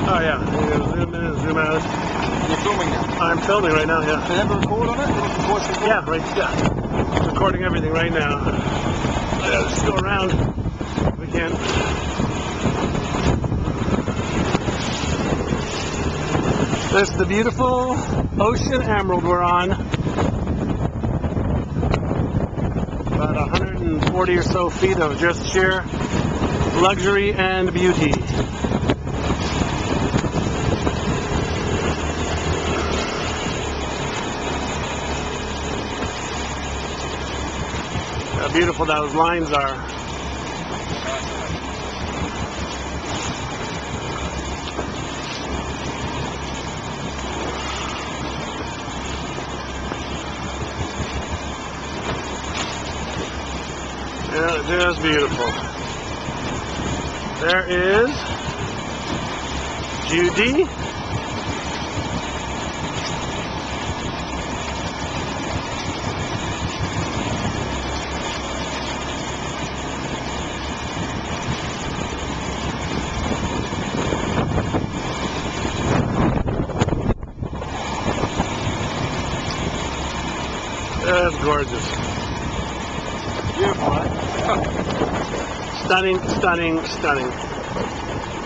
Oh yeah, you can zoom in, zoom out. You're filming now? I'm filming right now, yeah. Can you have a record on it? Voice record? Yeah, right, yeah. Recording everything right now. Yeah, let's go around. We can. This is the beautiful Ocean Emerald we're on. About 140 or so feet of just sheer luxury and beauty. How beautiful those lines are. Yeah, just beautiful. There is Judy. That's gorgeous. Beautiful, right? Stunning, stunning, stunning.